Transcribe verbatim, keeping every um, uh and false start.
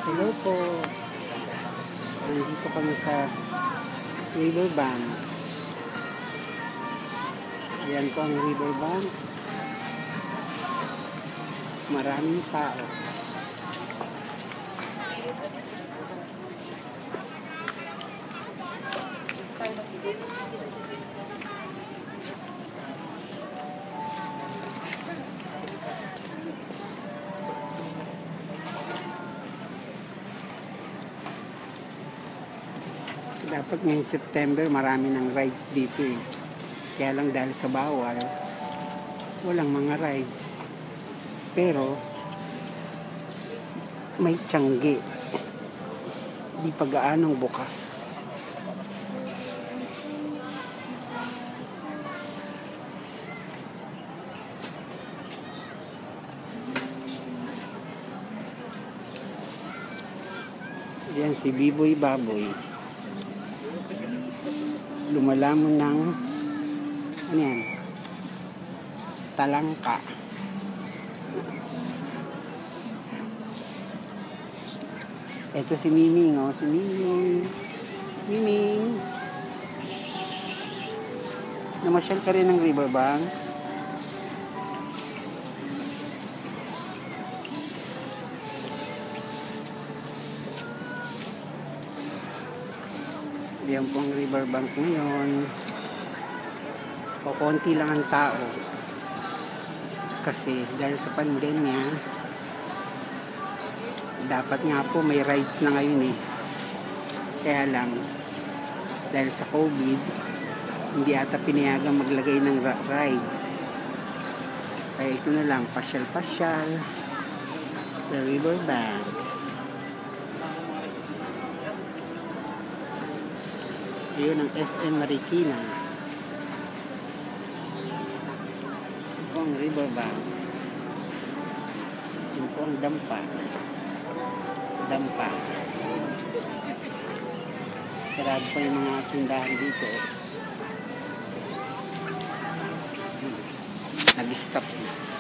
Hello po. Nandito kami sa riverbank. Ayan po ang riverbank. Maraming tao. Dapat ngayong September marami ng rides dito eh. Kaya lang dahil sa bawal, walang mga rides. Pero may tiyanggi. Di pa gaanong bukas. Yan si Biboy Baboy. Lumalamon ng ano yan, talangka. Ito si Miming, oh, si Miming. Miming. Namasyal ka rin ng riverbank. Yan po ang riverbank ngayon. O konti lang ang tao. Kasi dahil sa pandemya, dapat nga po may rides na ngayon eh. Kaya lang, dahil sa COVID, hindi ata pinayagang maglagay ng ride. Kaya ito na lang, pasyal-pasyal sa riverbank. Yun ang S M Marikina. Ito po ang riverbank. Ito po ang dampa. Dampa. Sarado pa yung mga tindahan dito. Nag-stop na.